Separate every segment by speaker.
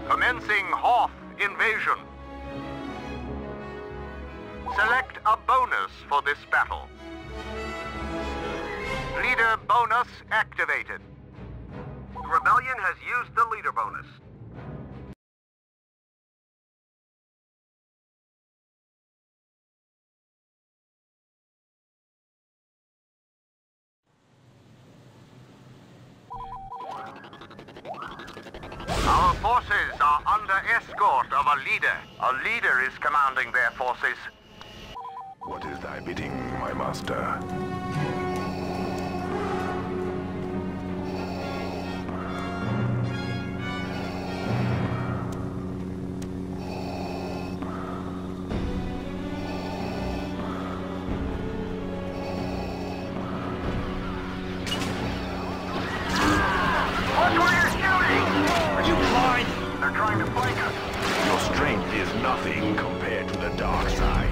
Speaker 1: Commencing Hoth invasion. Select a bonus for this battle. Leader bonus activated. The Rebellion has used the leader bonus. Our forces are under escort of a leader. A leader is commanding their forces.
Speaker 2: What is thy bidding, my master?
Speaker 3: Your strength is nothing compared to the dark side.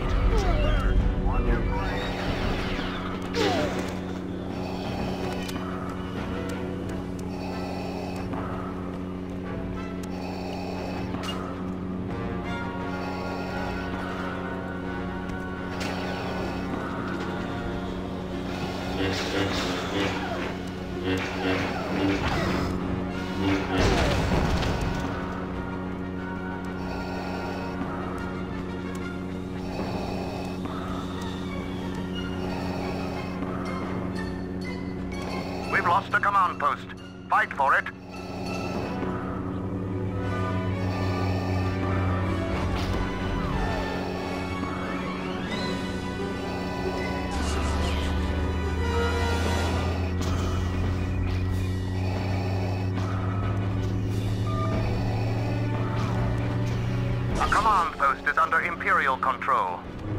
Speaker 1: We've lost a command post. Fight for it. A command post is under Imperial control.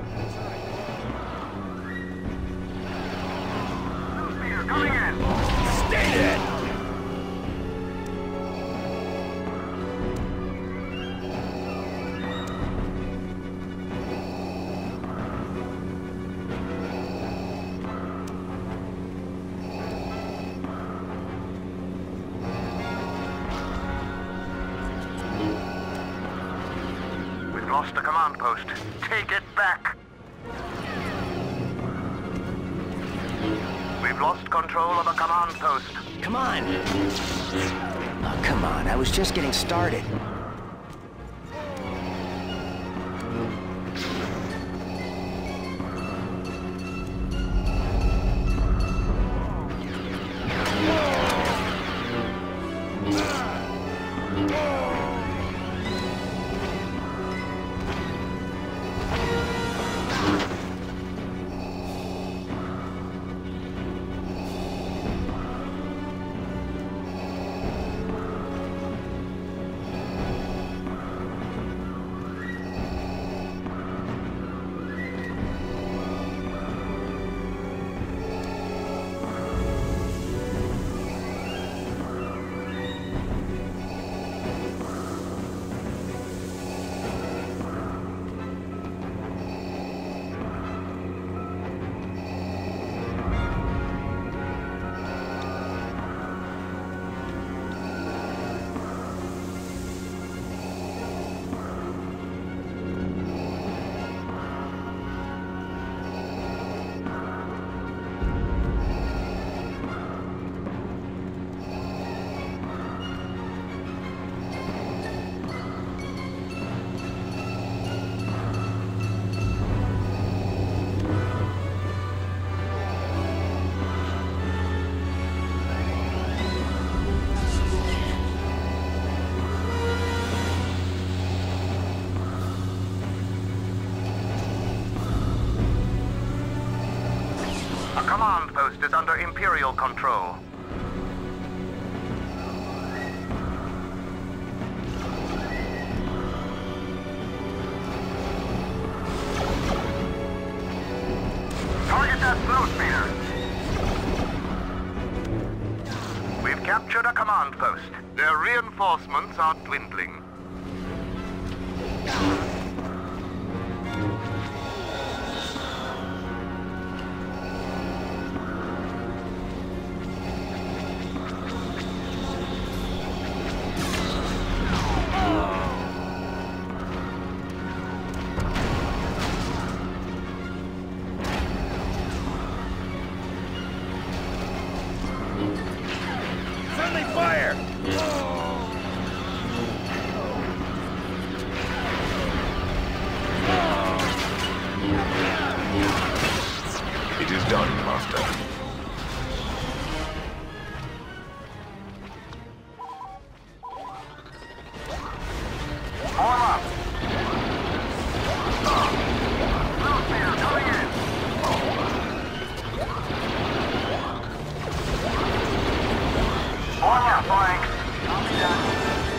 Speaker 1: Coming in.
Speaker 3: Stay dead!
Speaker 1: We've lost a command post. Take it back. We've lost control of a command post.
Speaker 4: Come on! Oh, come on, I was just getting started.
Speaker 1: A command post is under Imperial control. Target that slow speeder. We've captured a command post. Their reinforcements are dwindling.
Speaker 3: Friendly fire!
Speaker 2: It is done, Master.
Speaker 1: Form up. Blue spear coming in. Form up, flanks. I'll be done.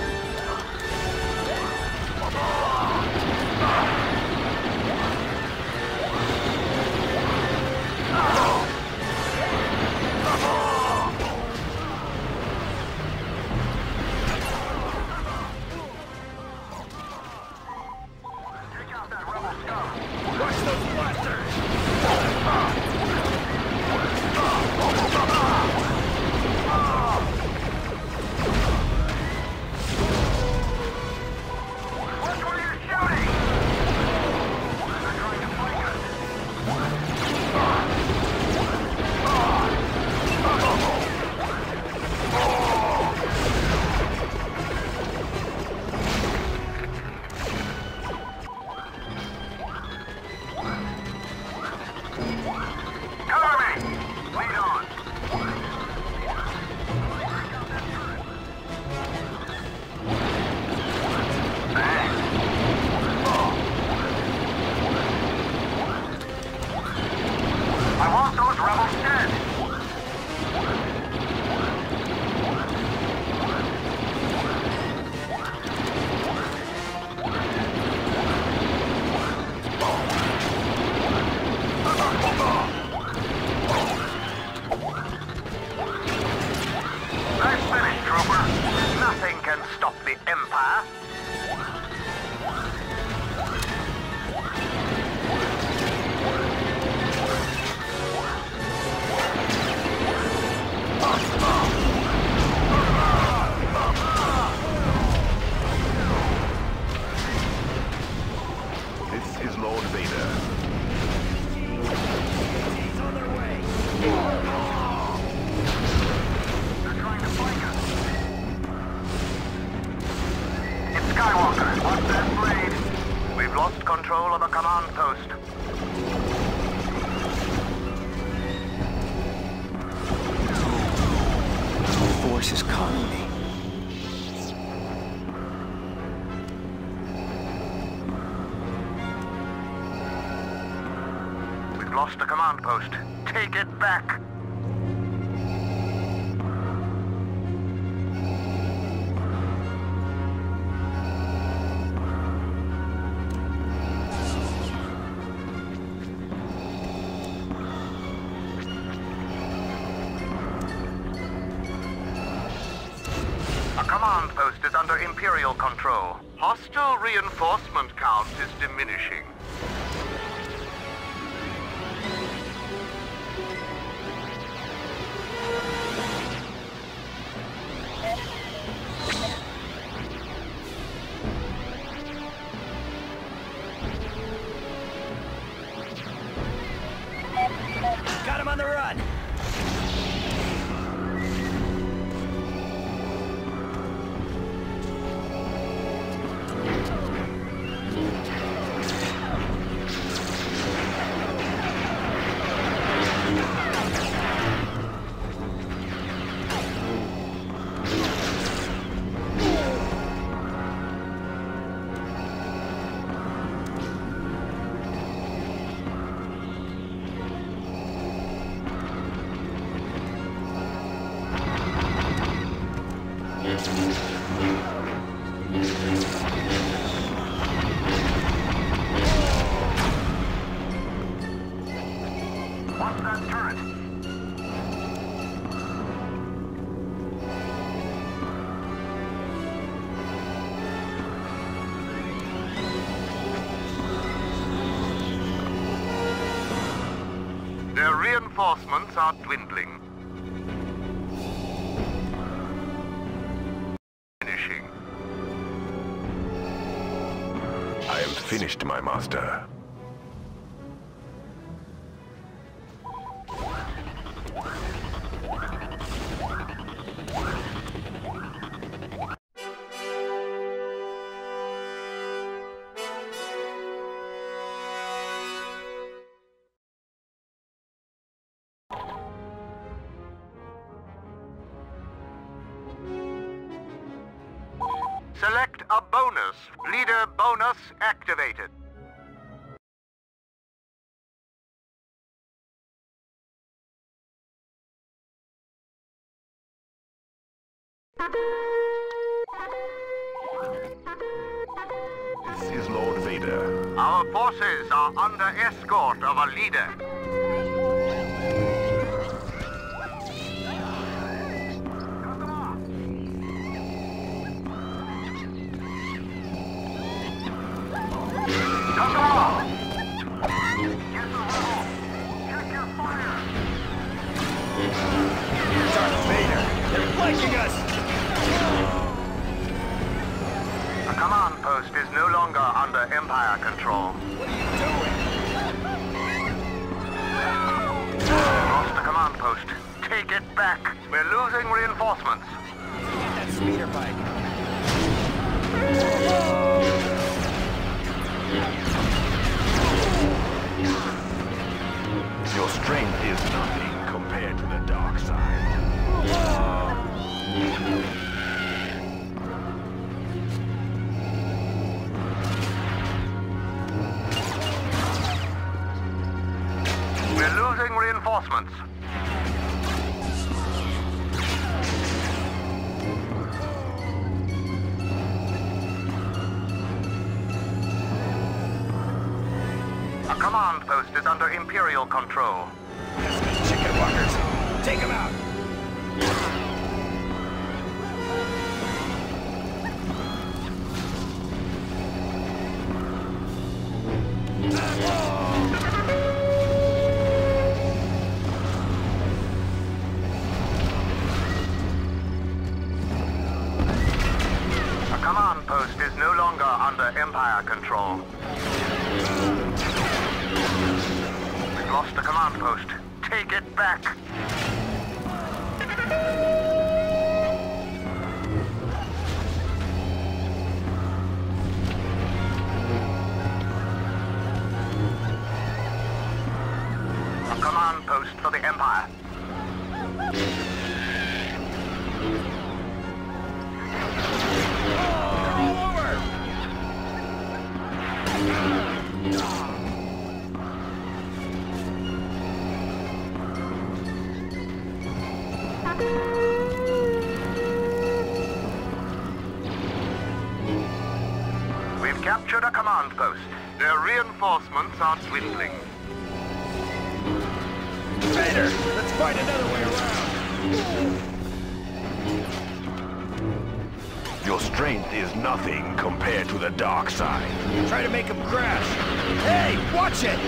Speaker 4: Is calling me.
Speaker 1: We've lost the command post. Take it back. Command post is under Imperial control. Hostile reinforcement count is diminishing.
Speaker 3: Got him on the run!
Speaker 1: What's that turret? Their reinforcements are dwindling. Finishing.
Speaker 2: I am finished, my master.
Speaker 1: leaders. Leader bonus activated.
Speaker 2: This is Lord Vader.
Speaker 1: Our forces are under escort of a leader. Come on! Get the hole! Check your fire!
Speaker 3: Darth Vader! They're flanking us!
Speaker 1: The command post is no longer under Empire control.
Speaker 3: What are you doing?
Speaker 1: Lost the command post. Take it back. We're losing reinforcements.
Speaker 3: That speeder bike.
Speaker 2: Your strength is nothing compared to the dark side.
Speaker 1: We're losing reinforcements. A command post is under Imperial control.
Speaker 3: Chicken walkers! Take them out!
Speaker 1: A command post is no longer under Empire control. We've lost the command post. Take it back. A command post for the Empire. We've captured a command post. Their reinforcements are dwindling.
Speaker 3: Vader! Let's find another way around!
Speaker 2: Your strength is nothing compared to the dark side.
Speaker 3: Try to make them crash! Hey! Watch it!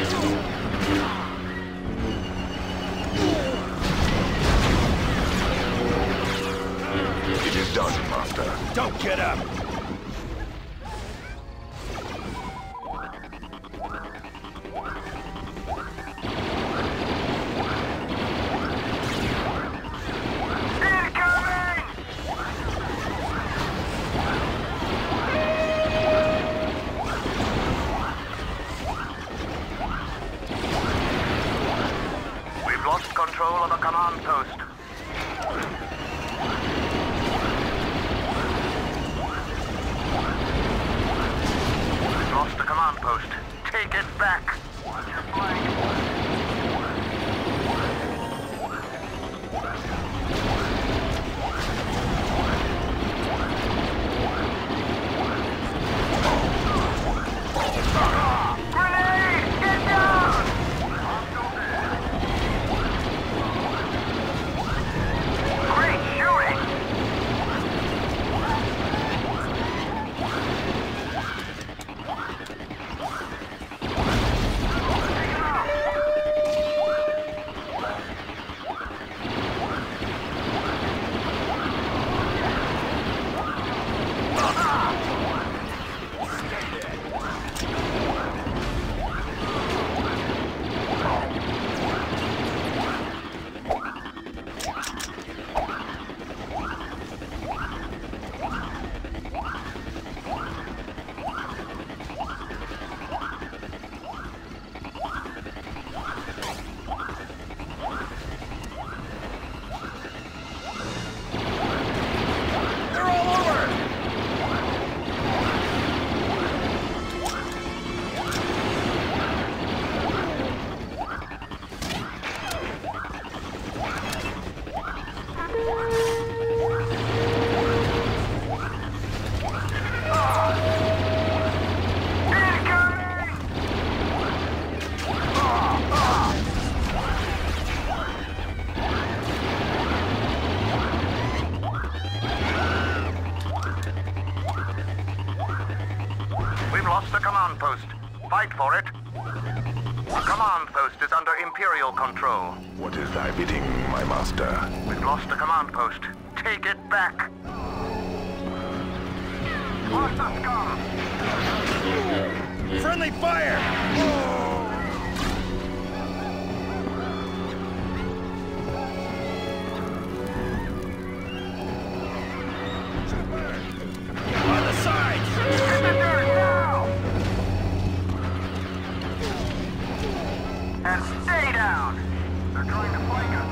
Speaker 2: It is done, Master.
Speaker 3: Don't get up!
Speaker 1: Lost control of the command post. fight for it. The command post is under Imperial control.
Speaker 2: What is thy bidding, my master?
Speaker 1: We've lost the command post. Take it back. Watch the scum!
Speaker 3: Friendly fire! On the sides!
Speaker 1: Hit the dirt now! And stay down! They're trying to flank us.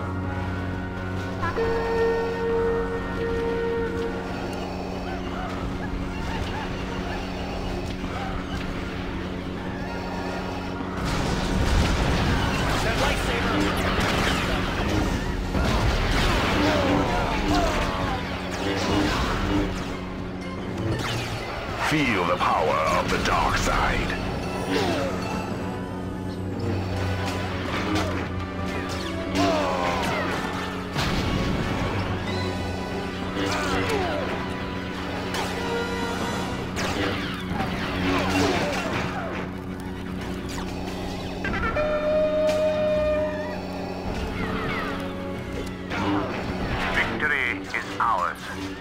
Speaker 3: That lightsaber!
Speaker 2: Feel the power of the dark side.
Speaker 1: Victory is ours.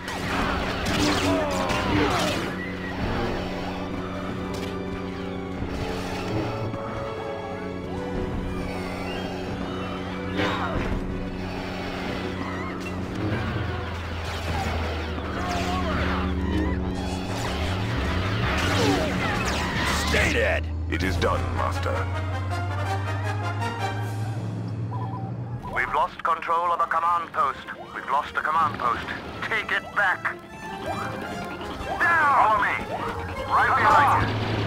Speaker 3: Stay dead!
Speaker 2: It is done, master.
Speaker 1: We've lost control of a command post. We've lost the command post. Take it back. Down! Follow me. Right behind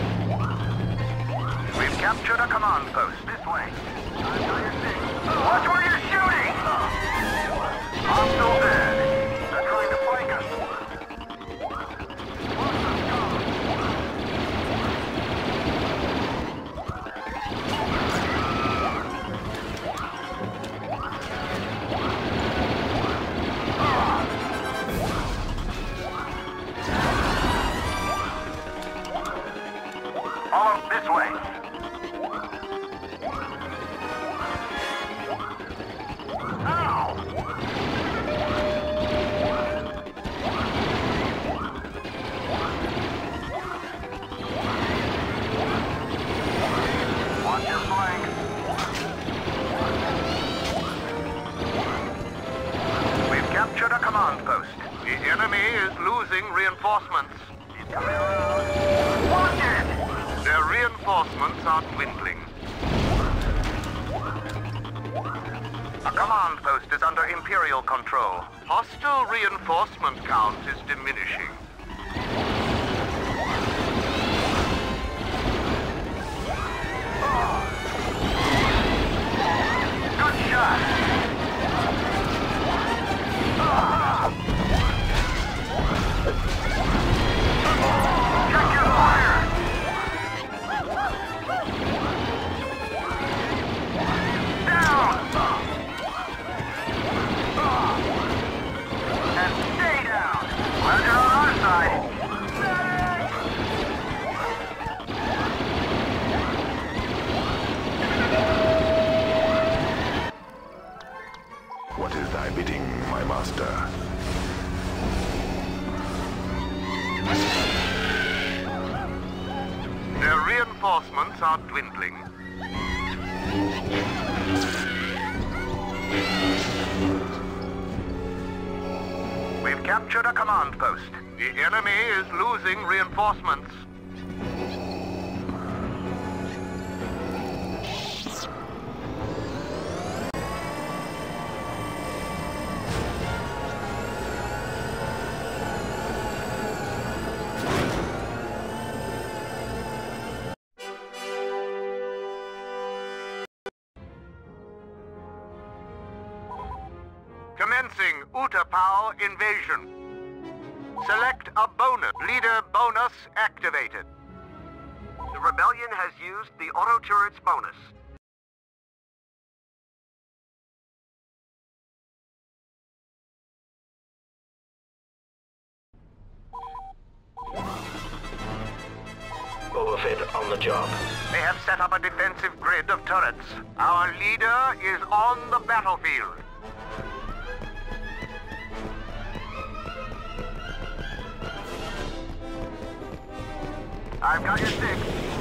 Speaker 1: you. We've captured a command post. This way. Watch where you're shooting! Hostile dead. They're trying to flank us. Follow this way. Watch your flank. We've captured a command post. The enemy is losing reinforcements. He's coming around. Watch it! Their reinforcements are dwindling. A command post is under Imperial control. Hostile reinforcement count is diminishing. Good shot! Check your fire! Down! And stay down! Well, you're on our side.
Speaker 2: What is thy bidding, my master?
Speaker 1: Their reinforcements are dwindling. We've captured a command post. The enemy is losing reinforcements. Commencing Utapau invasion. Select a bonus. Leader bonus activated. The rebellion has used the auto turrets bonus.
Speaker 5: Boba Fett on the job.
Speaker 1: They have set up a defensive grid of turrets. Our leader is on the battlefield. I've got your stick.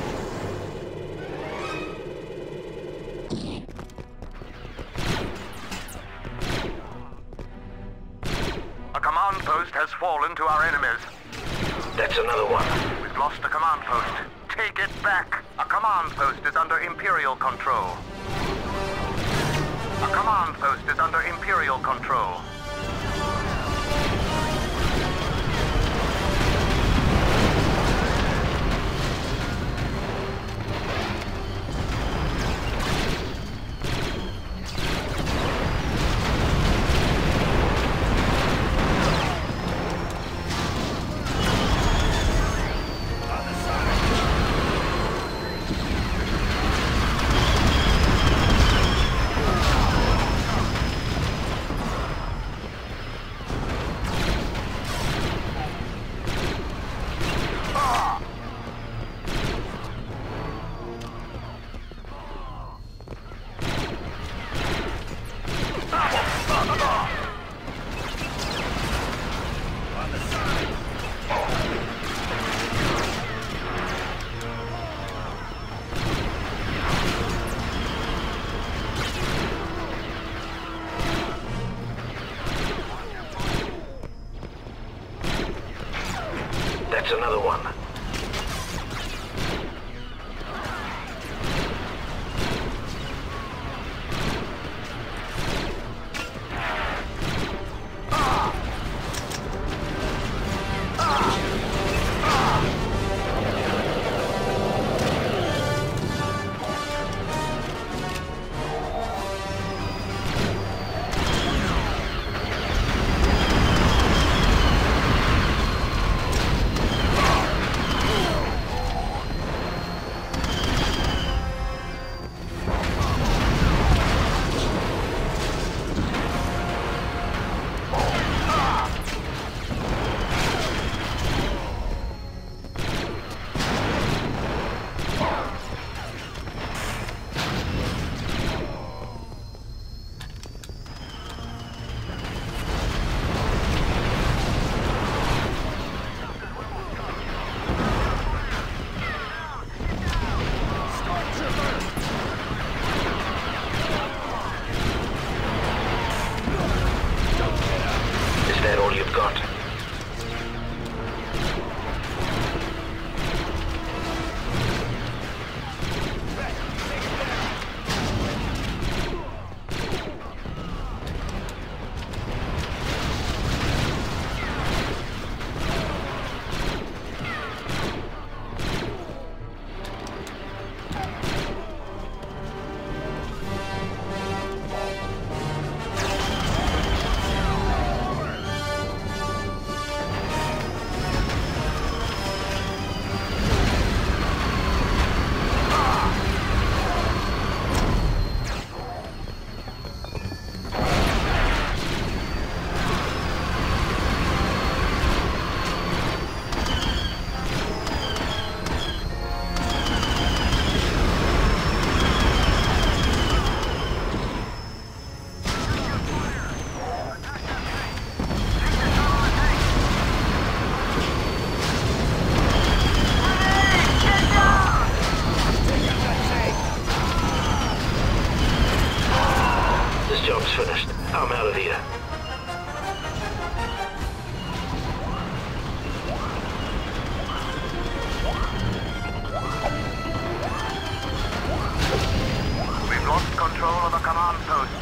Speaker 1: A command post has fallen to our enemies.
Speaker 5: That's another one.
Speaker 1: We've lost a command post. Take it back. A command post is under Imperial control. A command post is under Imperial control.
Speaker 5: That's another one. Finished. I'm out of here.
Speaker 1: We've lost control of the command post.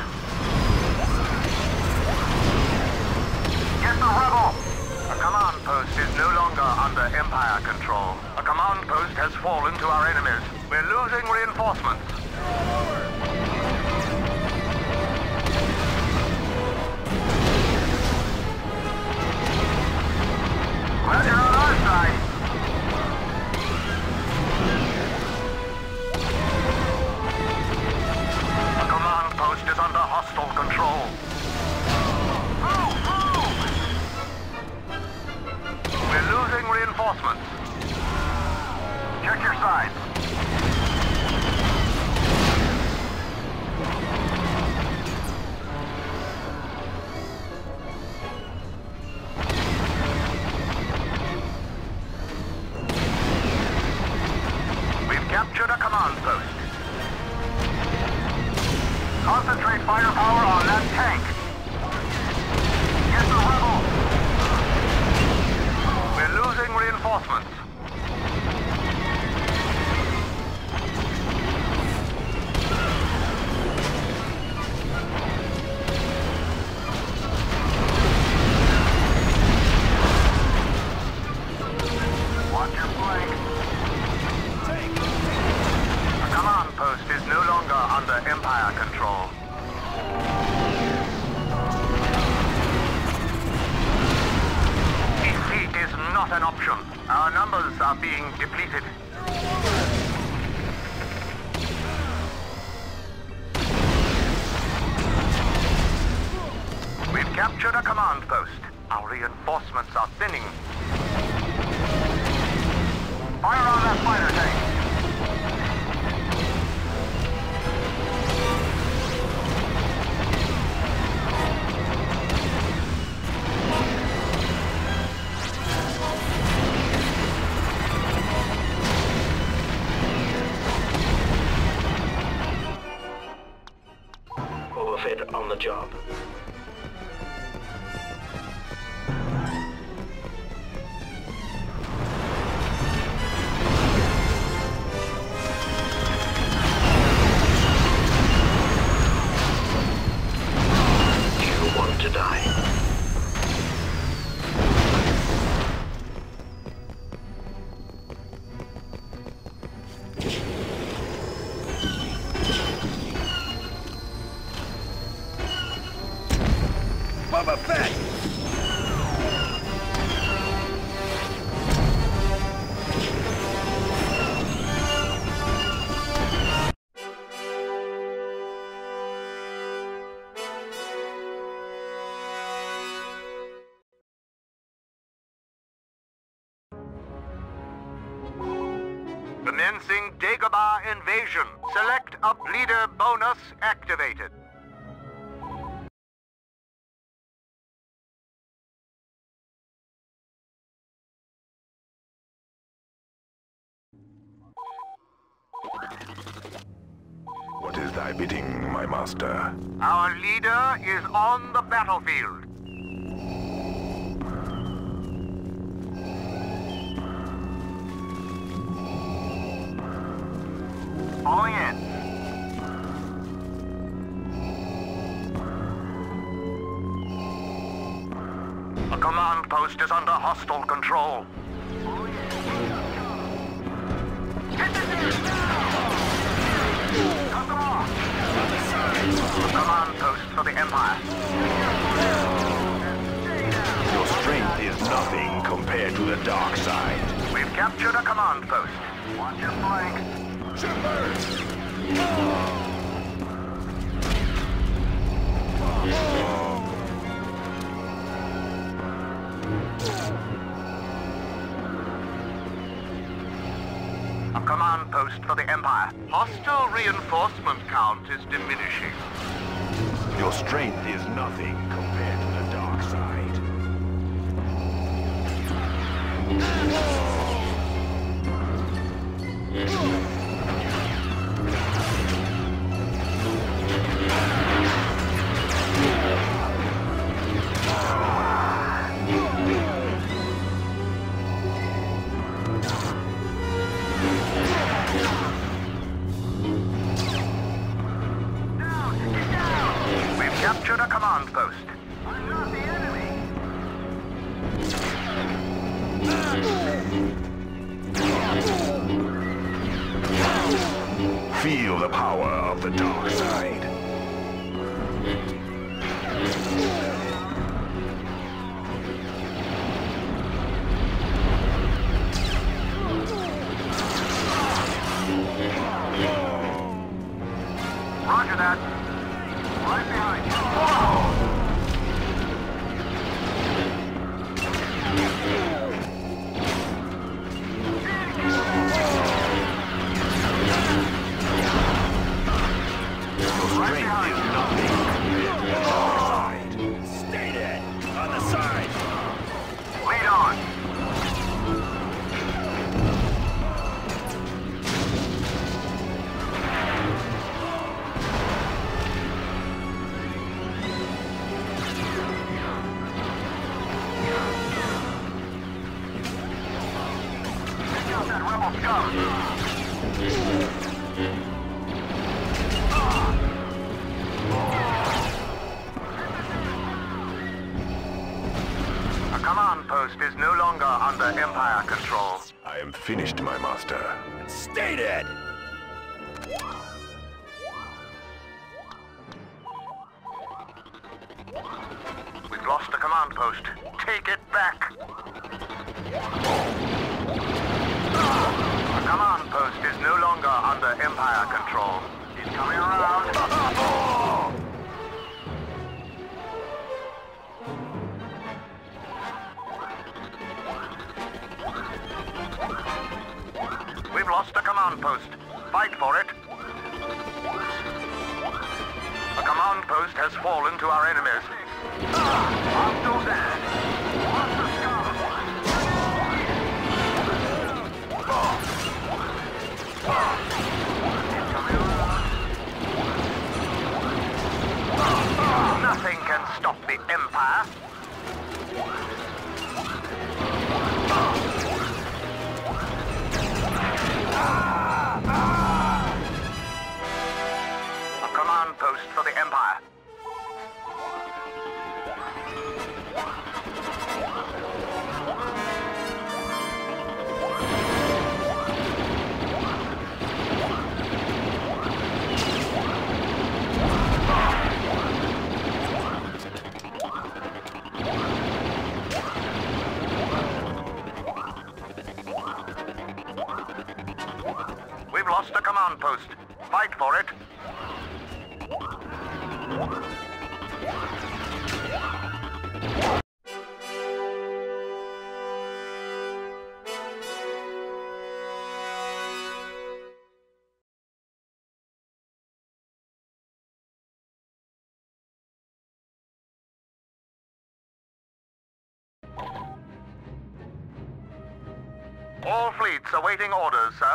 Speaker 1: Get the rebel! A command post is no longer under Empire control. A command post has fallen to our enemies. We're losing reinforcements. Glad you're on our side. The command post is under hostile control. Move! We're losing reinforcements. Check your side. We've captured a command post. Concentrate firepower on that tank. Get the rebel. We're losing reinforcements. Watch your flank. The command post is no longer under Empire control. Defeat is not an option. Our numbers are being depleted. We've captured a command post. Our reinforcements are thinning. Fire on that fighter tank.
Speaker 5: Overfed on the job. You want to die.
Speaker 3: Boba Fett!
Speaker 1: Commencing Dagobah invasion. Select a leader bonus activated.
Speaker 2: What is thy bidding, my master?
Speaker 1: Our leader is on the battlefield. Falling in. A command post is under hostile control. Cut them off. A command post for the Empire.
Speaker 2: Your strength is nothing compared to the dark side.
Speaker 1: We've captured a command post. Watch your flank. A command post for the Empire. Hostile reinforcement count is diminishing.
Speaker 2: Your strength is nothing compared to the dark side.
Speaker 1: We've captured a command post. I'm not the enemy.
Speaker 2: Feel the power of the dark side.
Speaker 1: Roger that. Right behind you. rebel scum! A command post is no longer under Empire control.
Speaker 2: I am finished, my master.
Speaker 3: Stay dead!
Speaker 1: We've lost a command post. Take it back! A command post is no longer under Empire control. He's coming around. We've lost a command post. Fight for it. A command post has fallen to our enemies. Hostile dead. Hostile scum. Nothing can stop the Empire. A command post for the Empire. We've lost a command post. Fight for it. All fleets awaiting orders, sir.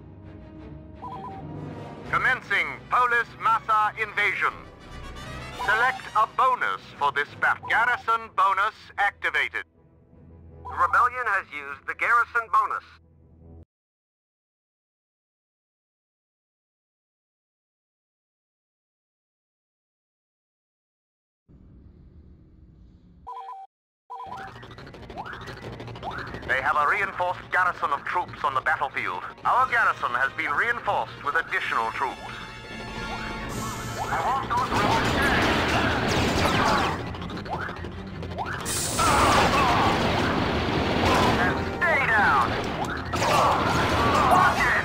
Speaker 1: Commencing Polis Massa invasion. Select a bonus for this battle. Garrison bonus activated. The rebellion has used the garrison bonus. They have a reinforced garrison of troops on the battlefield. Our garrison has been reinforced with additional troops. I want those rebels dead! And stay down! Watch it!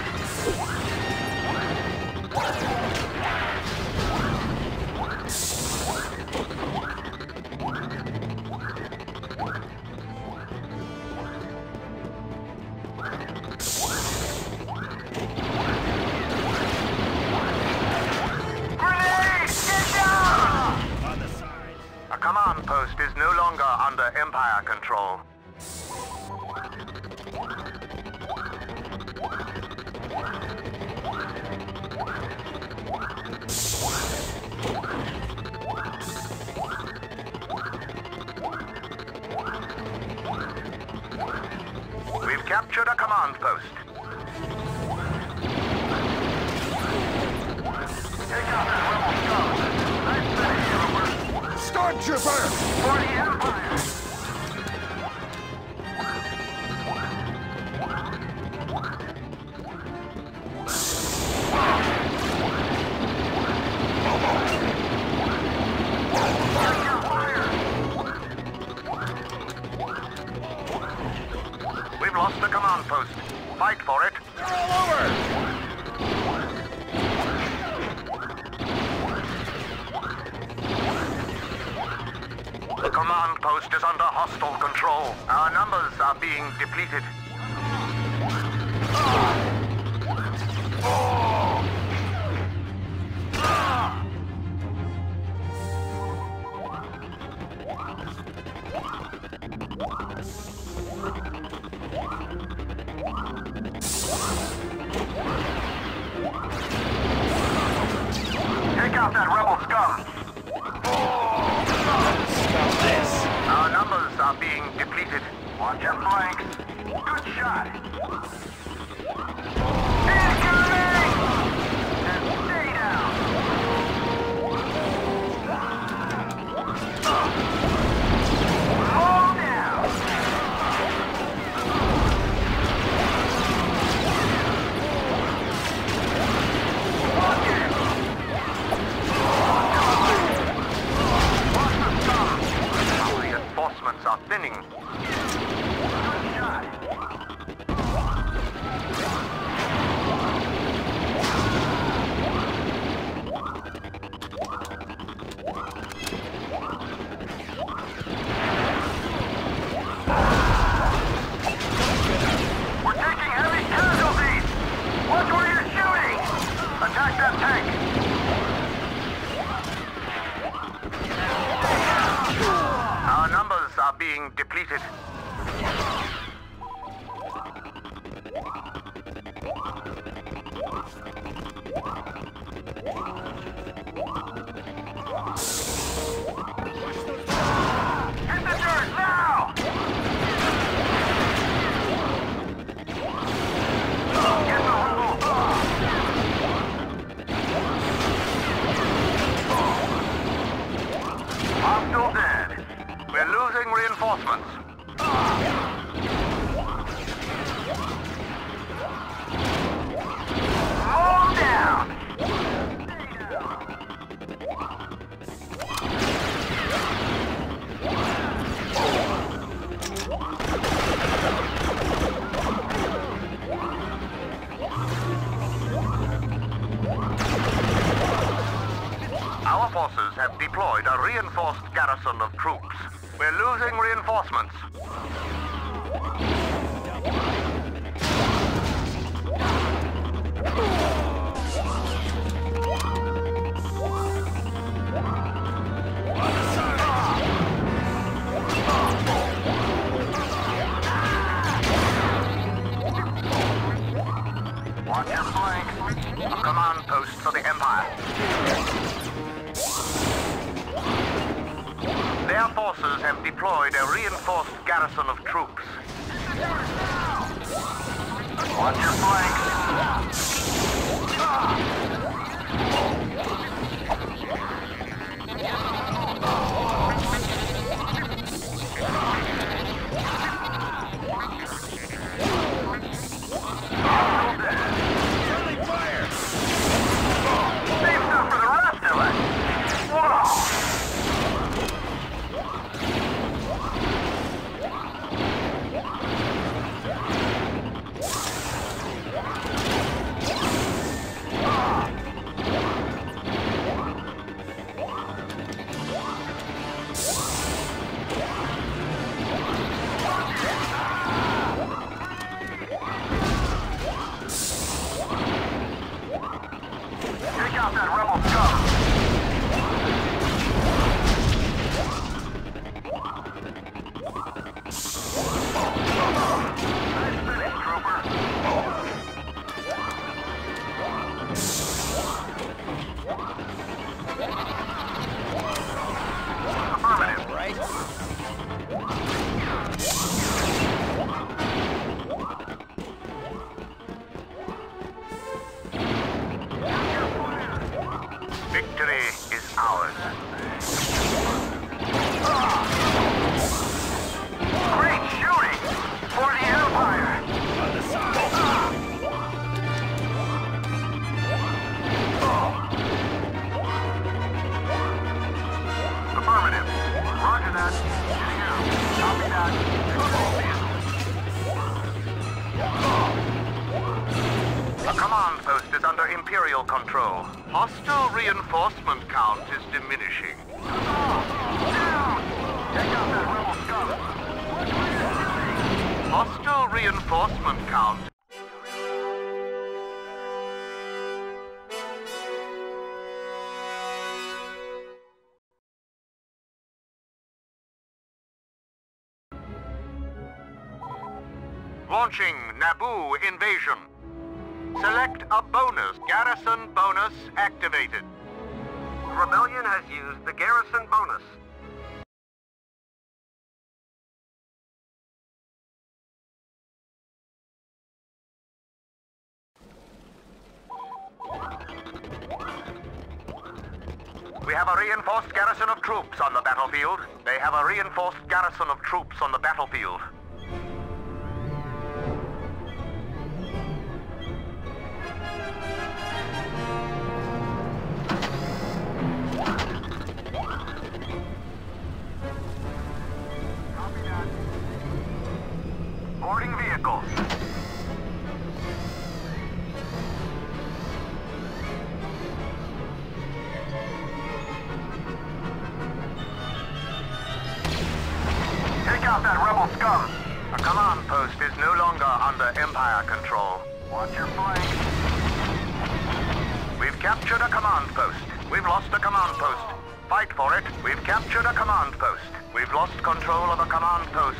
Speaker 1: A command post is no longer under Empire control. We've captured a command post. Take out that rebel scum. Nice finish, Rupert.
Speaker 3: Stormtrooper!
Speaker 1: For the Empire! We've lost the command post. Fight for it.
Speaker 3: They're all over!
Speaker 1: The command post is under hostile control. Our numbers are being depleted. Take out that rebel scum! Our numbers are being depleted. Watch your flanks. Good shot. being depleted. Hit the dirt now! Get the hole! Hostile dead. We're losing reinforcements. All down! Our forces have deployed a reinforced garrison of troops. We're losing reinforcements. Watch your flank. A command post for the Empire. Their forces have deployed a reinforced garrison of troops. Watch your flank.
Speaker 3: Friendly fire!
Speaker 1: Save stuff for the rest of us. Whoa! Take out that rebel scum! Nice finish, trooper. Affirmative.
Speaker 3: Right?
Speaker 1: Victory is ours. Great shooting for the Empire!
Speaker 3: On the side!
Speaker 1: Affirmative. Roger that. Getting out. Copy that. The command post is under Imperial control. Hostile reinforcement count is diminishing. Down! Take out that rebel scum! Hostile reinforcement count. Launching Naboo invasion. Select a bonus. Garrison bonus activated. Rebellion has used the garrison bonus. We have a reinforced garrison of troops on the battlefield. They have a reinforced garrison of troops on the battlefield. Boarding vehicles. Take out that rebel scum. A command post is no longer under Empire control. Watch your flank. We've captured a command post. We've lost a command post. Fight for it. We've captured a command post. We've lost control of a command post.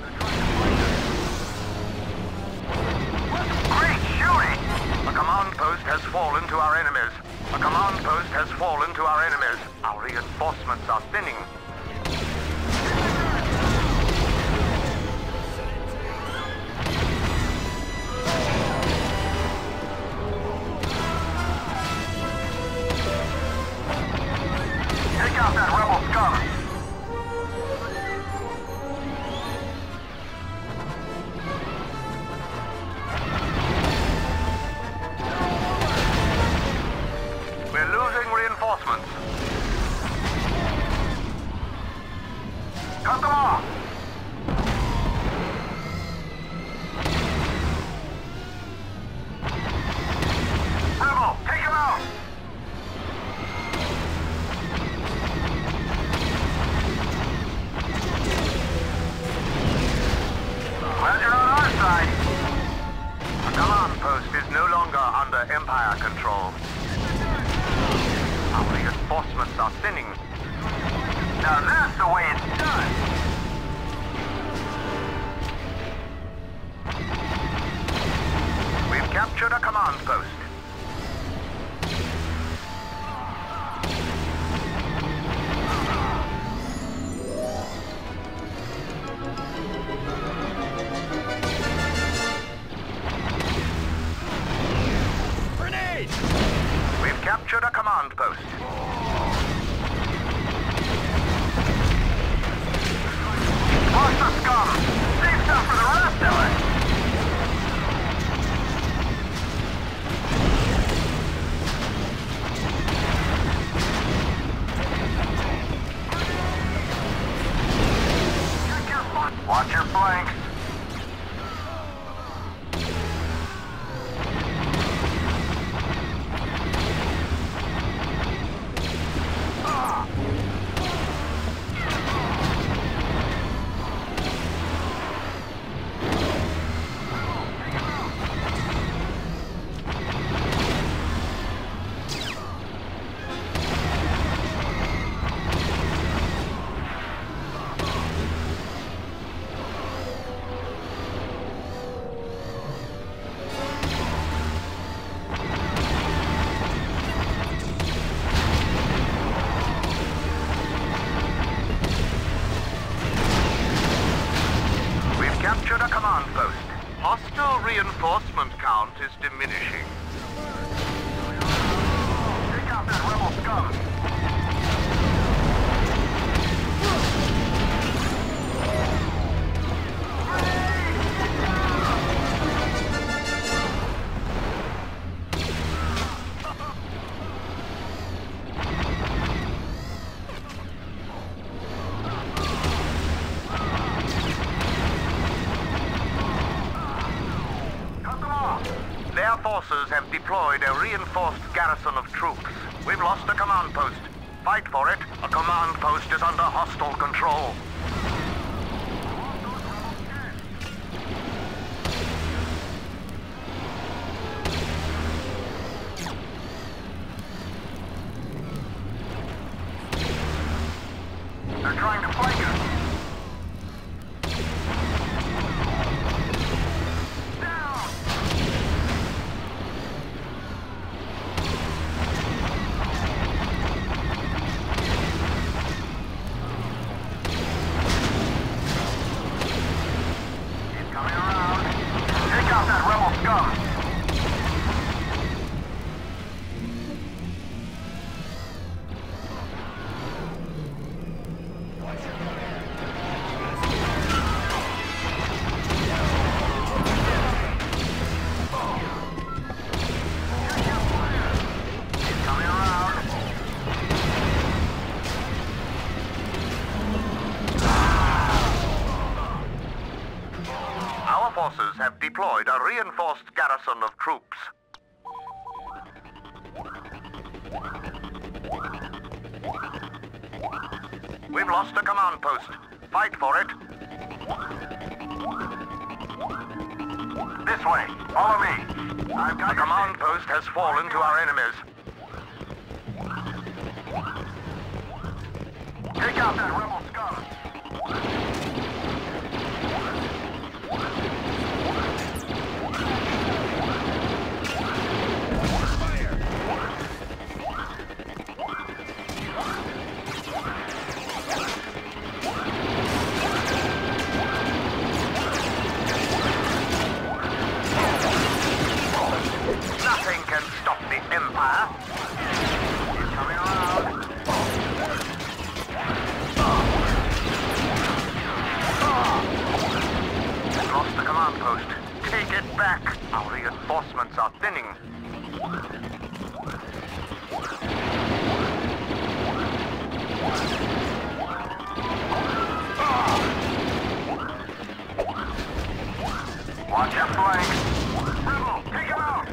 Speaker 1: Great shooting! A command post has fallen to our enemies. A command post has fallen to our enemies. Our reinforcements are thinning. Take out that rebel scum! We're losing reinforcements. Cut them off! Rebel, take him out! Glad you're on our side. A command post is no longer under Empire control. Our reinforcements are thinning. Now that's the way it's done. We've captured a command post.
Speaker 3: Grenade!
Speaker 1: We've captured a command post. Watch the scum! Save stuff for the rest of us! Watch your flanks! Captured a command post. Hostile reinforcement count is diminishing. Take out that rebel scum. Their forces have deployed a reinforced garrison of troops. We've lost a command post. Fight for it. A command post is under hostile control. They're trying to flank us. Forces have deployed a reinforced garrison of troops. We've lost a command post. Fight for it. This way. Follow me. I've got a command post has fallen to our enemies. out that rebel scum. Nothing can stop the Empire. He's coming around. Lost the command post. Take it back. Our reinforcements are thinning. Watch your flank. Rebel, take him out.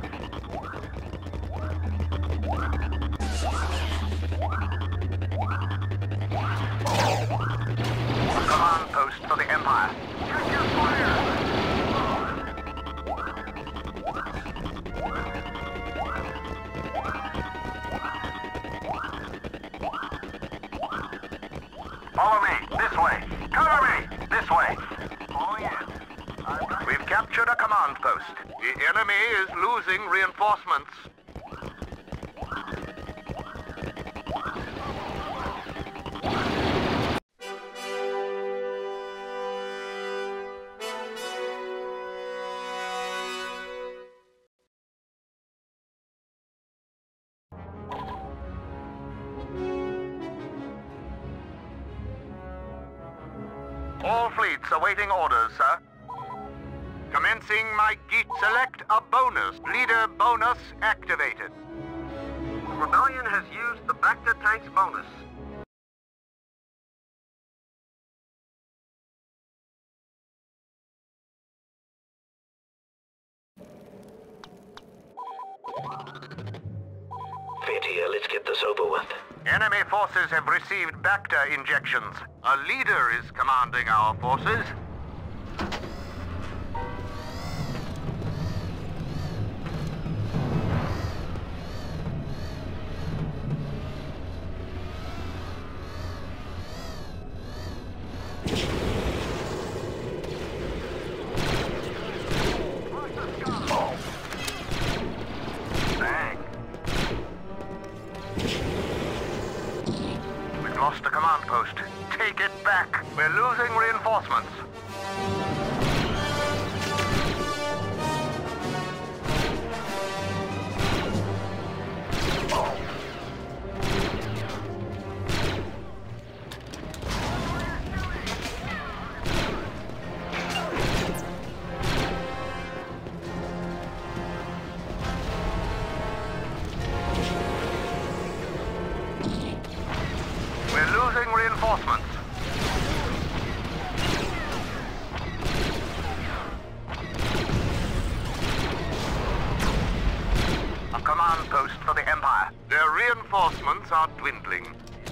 Speaker 1: Command post for the Empire. Check your fire! Follow me, this way. Cover me, this way. Oh, yes. We've captured a command post. The enemy is losing reinforcements. All fleets awaiting orders, sir. Commencing my geet. Select a bonus. Leader bonus activated. Rebellion has used the Bacta tank's bonus.
Speaker 5: Fit here, let's get this over with.
Speaker 1: Enemy forces have received Bacta injections. A leader is commanding our forces. Lost the command post. Take it back. We're losing reinforcements. Reinforcements. A command post for the Empire. Their reinforcements are dwindling.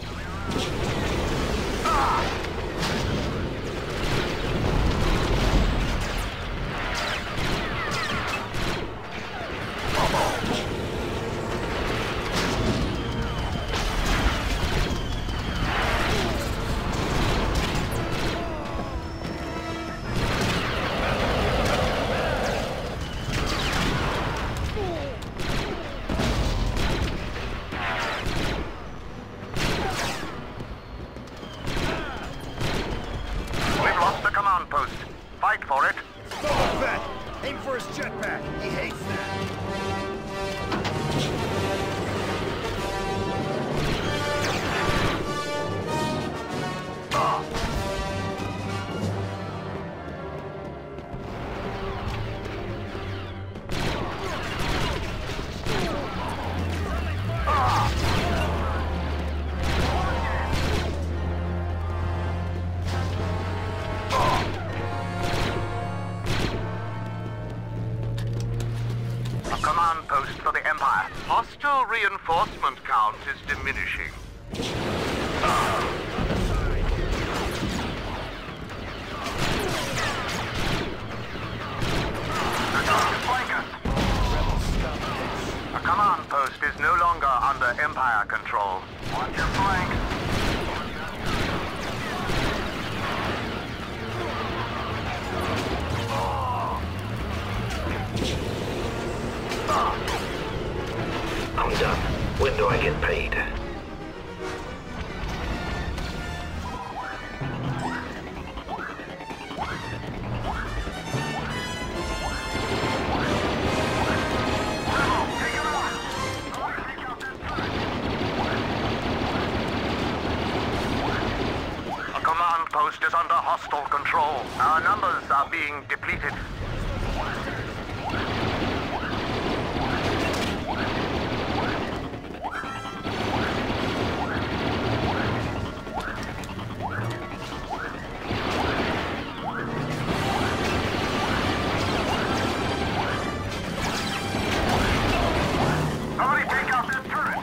Speaker 1: Fight for it.
Speaker 3: Boba Fett! Aim for his jetpack. He hates that.
Speaker 1: Command post for the Empire. Hostile reinforcement count is diminishing. A command post is no longer under Empire control. Watch your flank.
Speaker 5: I get paid.
Speaker 1: A command post is under hostile control. Our numbers are being depleted. Somebody take out that turret!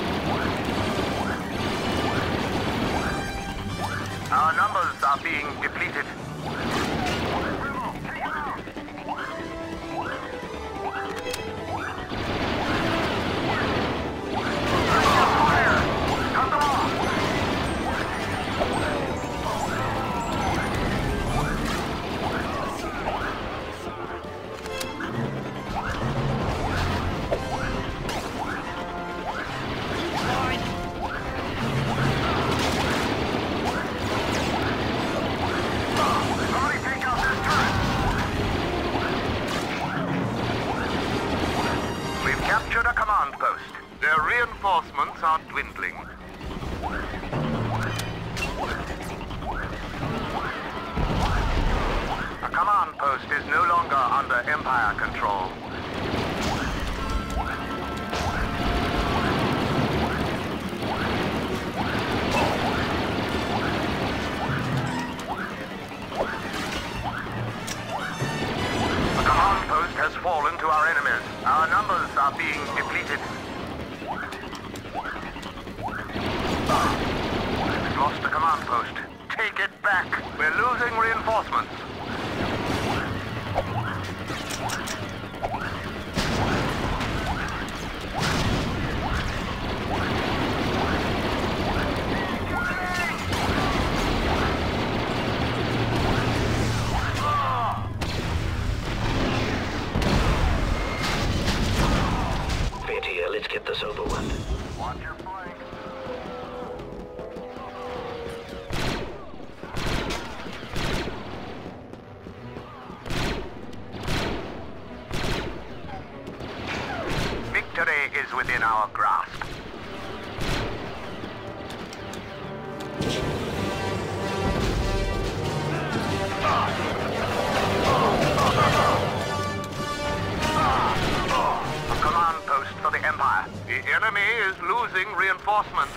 Speaker 1: Our numbers are being depleted. Captured a command post. Their reinforcements are dwindling. A command post is no longer under Empire control. A command post has fallen to our enemies. Our numbers are being depleted. We've lost the command post. Take it back. We're losing reinforcements.
Speaker 5: Let's get this over with.
Speaker 1: Watch your flank. Victory is within our grasp. For the Empire. The enemy is losing reinforcements.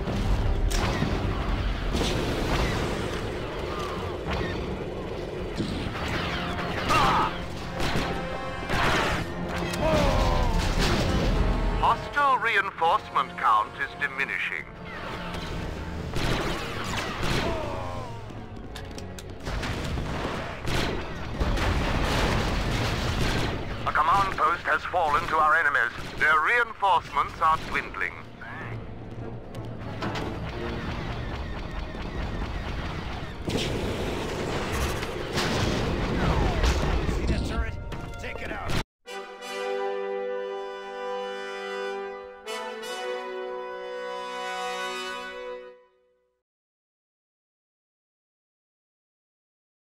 Speaker 1: Hostile reinforcement count is diminishing. A command post has fallen to our enemies. Their reinforcements are dwindling.